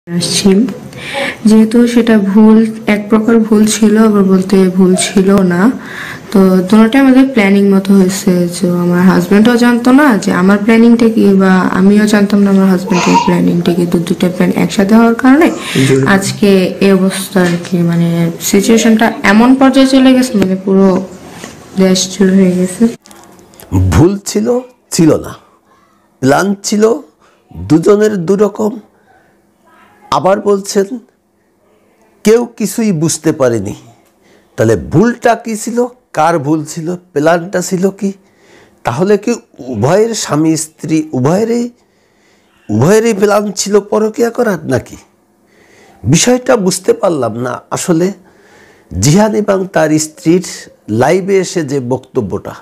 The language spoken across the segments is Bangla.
আসছি যেহেতু সেটা ভুল এক প্রকার ভুল ছিল আবার বলতে ভুল ছিল না। তো দুটোটাই আমাদের প্ল্যানিং মতো হয়েছে। যে আমার হাজব্যান্ডও জানতো না যে আমার প্ল্যানিংটা কি, বা আমিও জানতাম না আমার হাজব্যান্ডের প্ল্যানিংটা কি। দুটো প্ল্যান একসাথে হওয়ার কারণে আজকে এই অবস্থা আর কি, মানে সিচুয়েশনটা এমন পর্যায়ে চলে গেছে, মানে পুরো দেশ চুর হয়ে গেছে। ভুল ছিল ছিল না, প্ল্যান ছিল দুজনের দুরকম। আবার বলছেন কেউ কিছুই বুঝতে পারেনি। তাহলে ভুলটা কি ছিল, কার ভুল ছিল, প্ল্যানটা ছিল কি? তাহলে কি উভয়ের স্বামী স্ত্রী উভয়েরই প্ল্যান ছিল পরকীয়া করার নাকি? বিষয়টা বুঝতে পারলাম না আসলে। জিহান এবং তার স্ত্রীর লাইভে এসে যে বক্তব্যটা,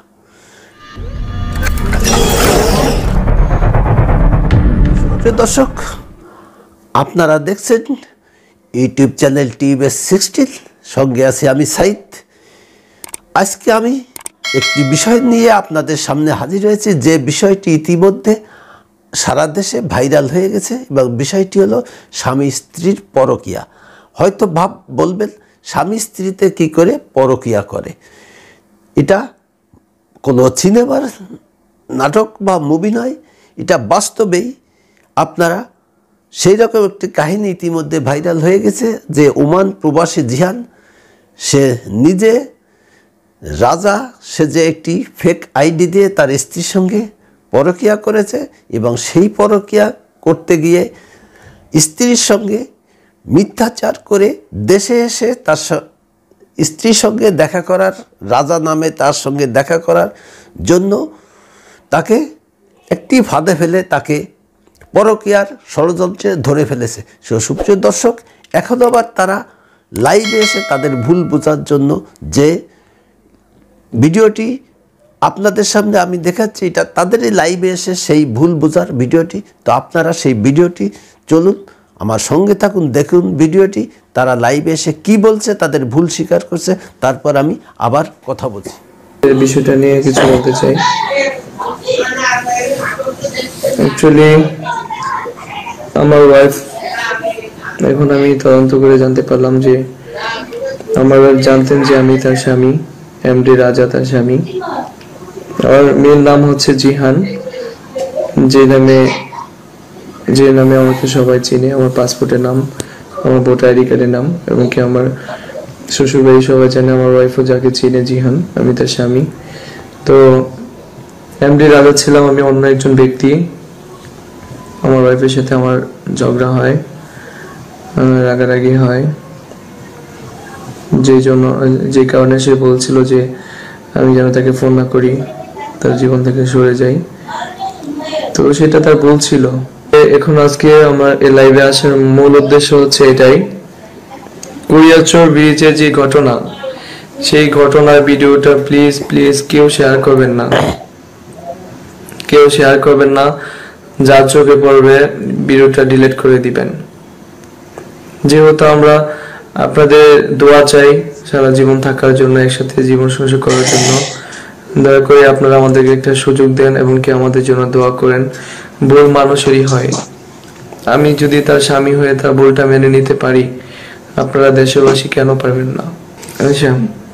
দর্শক আপনারা দেখছেন ইউটিউব চ্যানেল TBS16, সঙ্গে আছি আমি সাইদ। আজকে আমি একটি বিষয় নিয়ে আপনাদের সামনে হাজির হয়েছি, যে বিষয়টি ইতিমধ্যে সারা দেশে ভাইরাল হয়ে গেছে, এবং বিষয়টি হলো স্বামী স্ত্রীর পরকীয়া। হয়তো বলবেন স্বামী স্ত্রীতে কি করে পরকীয়া করে? এটা কোনো সিনেমার নাটক বা মুভি নয়, এটা বাস্তবেই আপনারা সেই রকম একটি কাহিনী ইতিমধ্যে ভাইরাল হয়ে গেছে, যে ওমান প্রবাসী জিহান সে নিজে রাজা, সে যে একটি ফেক আইডি দিয়ে তার স্ত্রীর সঙ্গে পরকীয়া করেছে, এবং সেই পরকীয়া করতে গিয়ে স্ত্রীর সঙ্গে মিথ্যাচার করে দেশে এসে তার স্ত্রীর সঙ্গে দেখা করার, রাজা নামে তার সঙ্গে দেখা করার জন্য তাকে একটি ফাঁদে ফেলে তাকে পরকীয়ার ষড়যন্ত্রে ধরে ফেলেছে। সুপ্রিয় দর্শক, এখন আবার তারা লাইভে এসে তাদের ভুল বোঝার জন্য যে ভিডিওটি আপনাদের সামনে আমি দেখাচ্ছি, এটা তাদেরই লাইভে এসে সেই ভুল বোঝার ভিডিওটি। তো আপনারা সেই ভিডিওটি চলুন, আমার সঙ্গে থাকুন, দেখুন ভিডিওটি, তারা লাইভে এসে কি বলছে, তাদের ভুল স্বীকার করছে, তারপর আমি আবার কথা বলছি। এই বিষয়টা নিয়ে কিছু বলতে চাই। অ্যাকচুয়ালি আমার ওয়াইফ, এখন আমি তদন্ত করে জানতে পারলাম যে আমার ওয়াইফ জানতেন যে আমি তার স্বামী, MD রাজা তার স্বামী। আমার মেয়ের নাম হচ্ছে জিহান, যে নামে আমাকে সবাই চিনে। আমার পাসপোর্টের নাম, আমার ভোটার ID কার্ডের নাম, এবং কি আমার শ্বশুর বাড়ি সবাই জানে, আমার ওয়াইফও যাকে চিনে জিহান, আমি তার স্বামী। তো MD রাজা ছিলাম আমি অন্য একজন ব্যক্তি। আমার ওয়াইফের সাথে আমার ঝগড়া হয়, রাগারাগি হয়, যে কারণে সে বলছিল যে আমি যেন তাকে ফোন না করি, তার জীবন থেকে সরে যাই। তো সেটা তার বলছিল। এখন আজকে আমার এই লাইভে আসার মূল উদ্দেশ্য হচ্ছে এটাই, কুড়িয়াচর ব্রিজের যে ঘটনা, সেই ঘটনার ভিডিওটা প্লিজ কেউ শেয়ার করবেন না, কেউ শেয়ার করবেন না। যার চোখে পড়বে ভিডিওটা ডিলিট করে দিবেন। যেহেতু আমরা আপনাদের দোয়া চাই সারা জীবন থাকার জন্য, একসাথে জীবন সংযোগ করার জন্য, দয়া করে আপনারা আমাদেরকে একটা সুযোগ দেন এবং কি আমাদের জন্য দোয়া করেন। ভুল মানুষেরই হয়। আমি যদি তার স্বামী হয়ে তার ভুলটা মেনে নিতে পারি, আপনারা দেশবাসী কেন পারবেন না? আচ্ছা,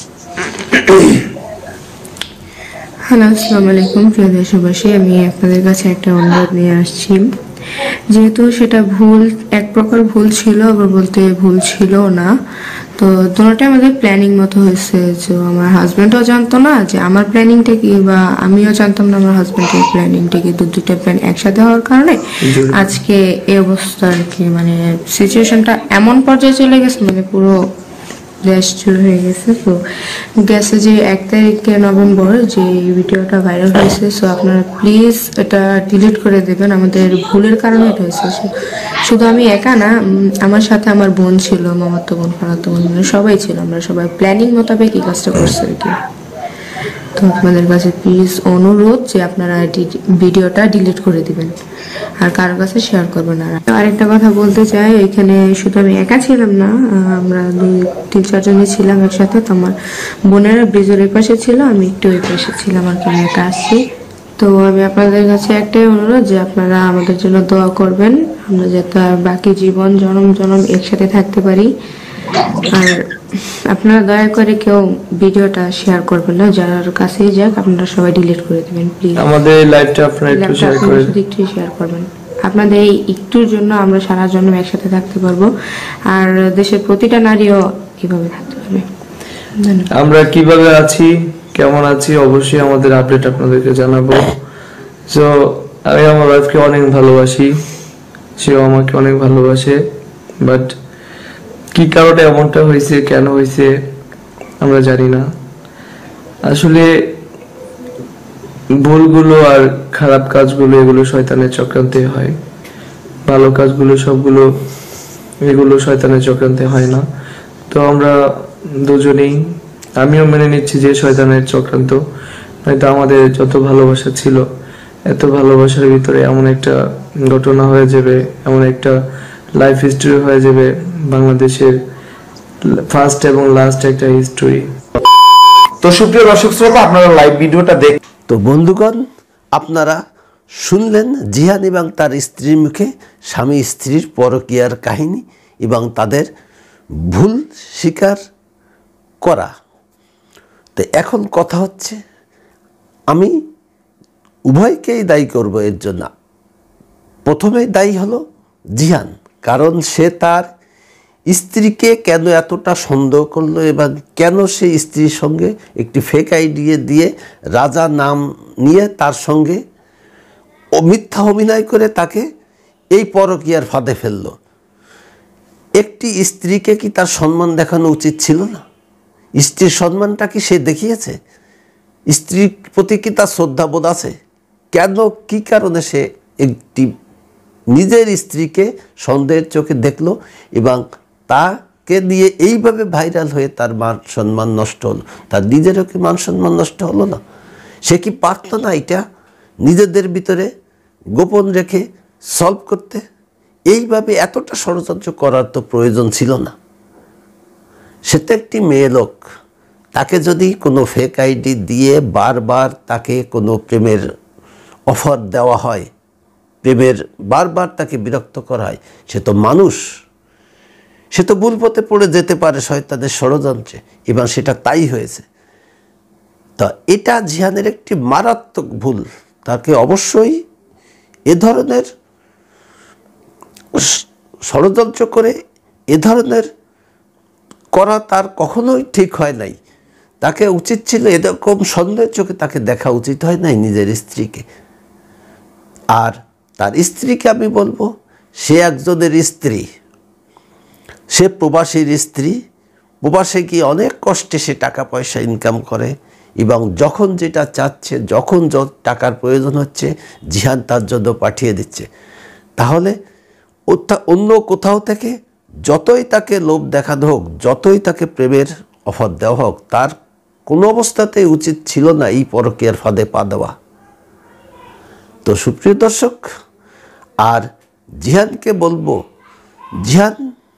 হ্যালো, আসসালামু আলাইকুম প্রিয় দেশবাসী। আমি আপনাদের কাছে একটা অনুরোধ নিয়ে আসছি। যেহেতু সেটা ভুল এক প্রকার ভুল ছিল আবার বলতে ভুল ছিল না। তো দুটোটাই আমাদের প্ল্যানিং মতো হয়েছে। যে আমার হাজব্যান্ডও জানতো না যে আমার প্ল্যানিংটা কি, বা আমিও জানতাম না আমার হাজব্যান্ডের প্ল্যানিংটা কি। দুটো প্ল্যান একসাথে হওয়ার কারণে আজকে এই অবস্থা আর কি, মানে সিচুয়েশনটা এমন পর্যায়ে চলে গেছে, মানে পুরো দেশ চুর হয়ে গেছে। তো গেছে যে 1 তারিখে নভেম্বর যে ভিডিওটা ভাইরাল হয়েছে। সো আপনারা প্লিজ এটা ডিলিট করে দেবেন, আমাদের ভুলের কারণে এটা হয়েছে। শুধু আমি একা না, আমার সাথে আমার বোন ছিল, মামাতো বোন, খালাতো বোন, মানে সবাই ছিল। আমরা সবাই প্ল্যানিং মোতাবেক এই কাজটা করছি আর কি। তো আপনাদের কাছে প্লিজ অনুরোধ যে আপনারা ভিডিওটা ডিলিট করে দিবেন, আর কারোর কাছে শেয়ার করবেন না। আরেকটা কথা বলতে চাই, এখানে শুধু আমি একা ছিলাম না, আমরা 2-3-4 জনই ছিলাম একসাথে। তো আমার বোনেরা ব্রিজের ওই পাশে ছিল, আমি একটু ওই পাশে ছিলাম আর কি, আমি একা আসছি। তো আমি আপনাদের কাছে একটাই অনুরোধ যে আপনারা আমাদের জন্য দোয়া করবেন, আমরা যাতে আর বাকি জীবন জনম জনম একসাথে থাকতে পারি। আর আপনারা দয়া করে কেউ ভিডিওটা শেয়ার করবেন না, যার কাছেই যাক আপনারা সবাই ডিলিট করে দেবেন প্লিজ। আমাদের এই লাইভটা আপনারা একটু শেয়ার করেন, একটু শেয়ার করবেন। আপনাদের এই একটুর জন্য আমরা সারা জন্ম একসাথে থাকতে পারবো, আর দেশের প্রতিটা নারীও কিভাবে থাকতে পারবে। ধন্যবাদ। আমরা কিভাবে আছি, কেমন আছি, অবশ্যই আমাদের আপডেট আপনাদেরকে জানাবো। তো আমি আমার ওয়াইফকে অনেক ভালোবাসি, সেও আমাকে অনেক ভালোবাসে, বাট কি কারণে এমনটা হয়েছে, কেন হয়েছে আমরা জানি না। আসলে ভুলগুলো আর খারাপ কাজগুলো এগুলো শয়তানের চক্রান্তে হয়, ভালো কাজগুলো সবগুলো এগুলো শয়তানের চক্রান্তে হয় না। তো আমরা দুজনেই, আমিও মেনে নিচ্ছি যে শয়তানের চক্রান্ত, নয়তো আমাদের যত ভালোবাসা ছিল, এত ভালোবাসার ভিতরে এমন একটা ঘটনা হয়ে যাবে, এমন একটা লাইফ হিস্ট্রি হয়ে যাবে, বাংলাদেশের ফার্স্ট এবং লাস্ট একটা হিস্ট্রি। তো সুপ্রিয় দর্শক শ্রোতা, আপনারা লাইভ ভিডিওটা দেখ। তো বন্ধুগণ, আপনারা শুনলেন জিহান এবং তার স্ত্রীর মুখে স্বামী স্ত্রীর পরকীয়ার কাহিনী এবং তাদের ভুল স্বীকার করা। তো এখন কথা হচ্ছে, আমি উভয়কেই দায়ী করব এর জন্য। প্রথমেই দায়ী হলো জিহান, কারণ সে তার স্ত্রীকে কেন এতটা সন্দেহ করলো এবং কেন সে স্ত্রীর সঙ্গে একটি ফেক আইডি দিয়ে রাজা নাম নিয়ে তার সঙ্গে মিথ্যা অভিনয় করে তাকে এই পরকীয়ার ফাঁদে ফেললো। একটি স্ত্রীকে কি তার সম্মান দেখানো উচিত ছিল না? স্ত্রীর সম্মানটা কি সে দেখিয়েছে? স্ত্রীর প্রতি কি তার শ্রদ্ধাবোধ আছে? কেন, কি কারণে সে একটি নিজের স্ত্রীকে সন্দেহের চোখে দেখলো এবং তাকে দিয়ে এইভাবে ভাইরাল হয়ে তার মান সম্মান নষ্ট হলো? তার নিজেরও কি মান সম্মান নষ্ট হলো না? সে কি পারত না এটা নিজেদের ভিতরে গোপন রেখে সলভ করতে? এইভাবে এতটা ষড়যন্ত্র করার তো প্রয়োজন ছিল না। সে তো একটি মেয়ে লোক, তাকে যদি কোনো ফেক আইডি দিয়ে বারবার তাকে কোনো প্রেমের অফার দেওয়া হয়, প্রেমের বারবার তাকে বিরক্ত করা হয়, সে তো মানুষ, সে তো ভুল পথে পড়ে যেতে পারে শয়তানের ষড়যন্ত্রে, এবং সেটা তাই হয়েছে। তা এটা জিহানের একটি মারাত্মক ভুল। তাকে অবশ্যই এ ধরনের ষড়যন্ত্র করে এ ধরনের করা তার কখনোই ঠিক হয় নাই। তাকে উচিত ছিল এরকম সন্দেহের চোখে তাকে দেখা উচিত হয় নাই নিজের স্ত্রীকে। আর তার স্ত্রীকে আমি বলবো, সে একজনের স্ত্রী, সে প্রবাসীর স্ত্রী, প্রবাসে গিয়ে অনেক কষ্টে সে টাকা পয়সা ইনকাম করে এবং যখন যেটা চাচ্ছে, যখন যত টাকার প্রয়োজন হচ্ছে, জিহান তার জন্য পাঠিয়ে দিচ্ছে। তাহলে অন্য কোথাও থেকে যতই তাকে লোভ দেখানো হোক, যতই তাকে প্রেমের অফার দেওয়া হোক, তার কোনো অবস্থাতেই উচিত ছিল না এই পরকীয়ার ফাঁদে পা দেওয়া। তো সুপ্রিয় দর্শক, আর জিহানকে বলবো, জিহান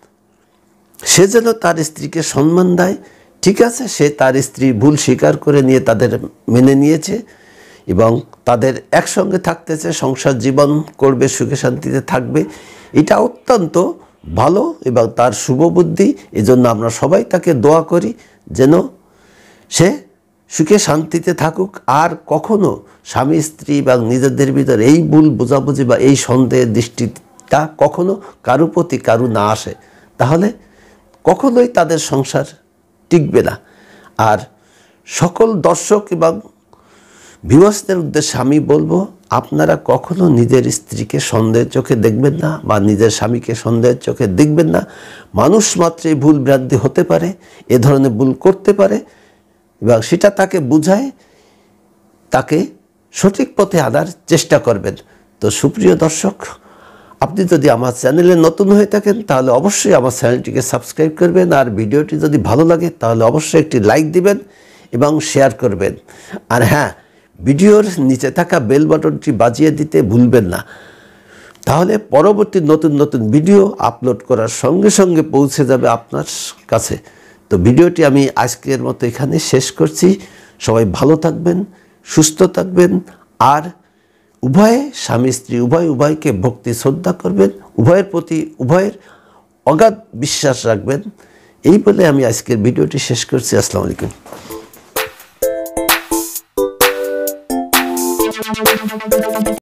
সে যেন তার স্ত্রীকে সম্মান দেয়। ঠিক আছে, সে তার স্ত্রী ভুল স্বীকার করে নিয়ে তাদের মেনে নিয়েছে এবং তাদের একসঙ্গে থাকতেছে, সংসার জীবন করবে, সুখে শান্তিতে থাকবে, এটা অত্যন্ত ভালো এবং তার শুভ বুদ্ধি। এজন্য আমরা সবাই তাকে দোয়া করি যেন সে সুখে শান্তিতে থাকুক, আর কখনো স্বামী স্ত্রী এবং নিজেদের ভিতরে এই ভুল বোঝাবুঝি বা এই সন্দেহের দৃষ্টিটা কখনো কারো প্রতি কারু না আসে, তাহলে কখনোই তাদের সংসার টিকবে না। আর সকল দর্শক এবং ভিউয়ার্সদের উদ্দেশ্যে আমি বলবো, আপনারা কখনো নিজের স্ত্রীকে সন্দেহের চোখে দেখবেন না বা নিজের স্বামীকে সন্দেহের চোখে দেখবেন না। মানুষ মাত্রই ভুল ভ্রান্তি হতে পারে, এ ধরনের ভুল করতে পারে এবং সেটা তাকে বুঝায় তাকে সঠিক পথে আনার চেষ্টা করবেন। তো সুপ্রিয় দর্শক, আপনি যদি আমার চ্যানেলে নতুন হয়ে থাকেন তাহলে অবশ্যই আমার চ্যানেলটিকে সাবস্ক্রাইব করবেন, আর ভিডিওটি যদি ভালো লাগে তাহলে অবশ্যই একটি লাইক দিবেন এবং শেয়ার করবেন। আর হ্যাঁ, ভিডিওর নিচে থাকা বেল বাটনটি বাজিয়ে দিতে ভুলবেন না, তাহলে পরবর্তী নতুন নতুন ভিডিও আপলোড করার সঙ্গে সঙ্গে পৌঁছে যাবে আপনার কাছে। তো ভিডিওটি আমি আজকের মতো এখানে শেষ করছি। সবাই ভালো থাকবেন, সুস্থ থাকবেন, আর উভয়ে স্বামী স্ত্রী উভয়কে ভক্তি শ্রদ্ধা করবেন, উভয়ের প্রতি উভয়ের অগাধ বিশ্বাস রাখবেন। এই বলে আমি আজকের ভিডিওটি শেষ করছি। আসসালামু আলাইকুম।